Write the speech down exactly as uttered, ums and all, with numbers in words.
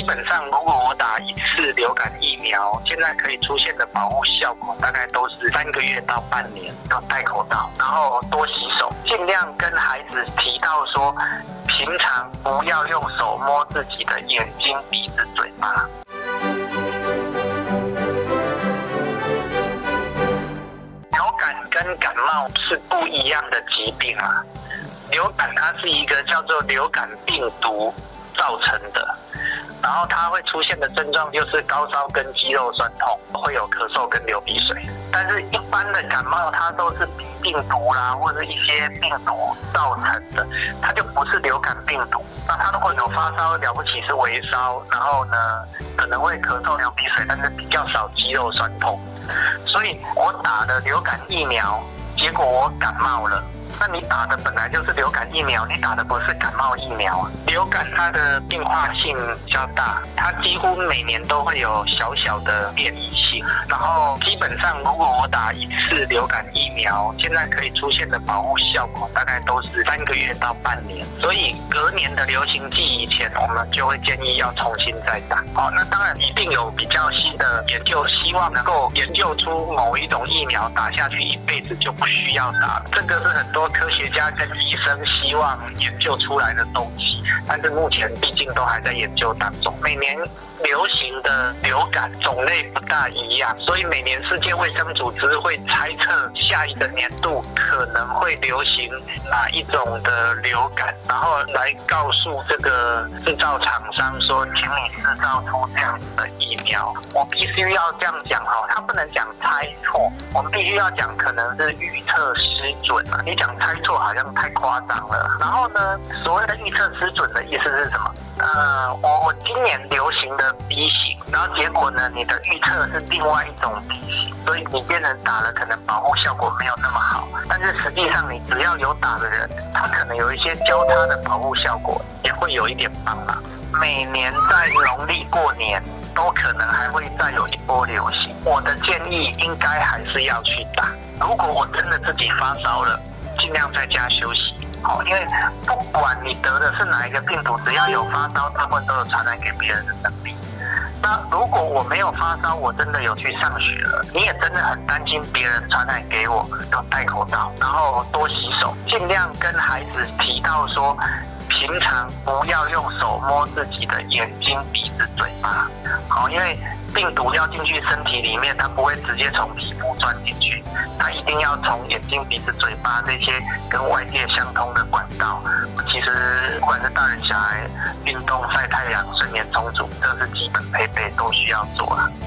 基本上如果我打一次流感疫苗，现在可以出现的保护效果大概都是三个月到半年，要戴口罩，然后多洗手，尽量跟孩子提到说，平常不要用手摸自己的眼睛、鼻子、嘴巴。流感跟感冒是不一样的疾病啊。流感它是一个叫做流感病毒造成的，然后它会出现的症状就是高烧跟肌肉酸痛，会有咳嗽跟流鼻水。但是一般的感冒它都是病毒啦，或者一些病毒造成的，它就不是流感病毒。那它如果有发烧，了不起是微烧，然后呢可能会咳嗽流鼻水，但是比较少肌肉酸痛。所以我打了流感疫苗，结果我感冒了。那你打的本来就是流感疫苗，你打的不是感冒疫苗。流感它的变化性比较大，它几乎每年都会有小小的变异性。然后基本上如果我打一次流感疫苗，现在可以出现的保护效果大概都是三个月到半年。所以隔年的流行季以前，我们就会建议要重新再打。哦，那当然一定有比较新的研究，希望能够研究出某一种疫苗打下去一辈子就不需要打了。这个是很多科学家跟医生希望研究出来的东西，但是目前毕竟都还在研究当中。每年流行的流感种类不大一样，所以每年世界卫生组织会猜测下一个年度可能会流行哪一种的流感，然后来告诉这个制造厂商说，请你制造出这样子的疫苗。我必须要这样讲哈，他不能讲猜错，我们必须要讲可能是预测失准啊。你讲猜错好像太夸张了。然后呢，所谓的预测失准的意思是什么？呃，我我今年流行的 B 型，然后结果呢，你的预测是另外一种 B 型，所以你变成打了可能保护效果没有那么好，但是实际上你只要有打的人，他可能有一些交叉的保护效果，也会有一点帮忙。每年在农历过年都可能还会再有一波流行，我的建议应该还是要去打。如果我真的自己发烧了，尽量在家休息。好，因为不管你得的是哪一个病毒，只要有发烧，大部分都有传染给别人的能力。那如果我没有发烧，我真的有去上学了，你也真的很担心别人传染给我，就戴口罩，然后多洗手，尽量跟孩子提到说，平常不要用手摸自己的眼睛、鼻子、嘴巴。好，因为病毒要进去身体里面，它不会直接从皮肤钻进去，它一定要从眼睛、鼻子、嘴巴这些跟外界相通的管道。其实不管是大人小孩，运动、晒太阳、睡眠充足，这是基本配备，都需要做了。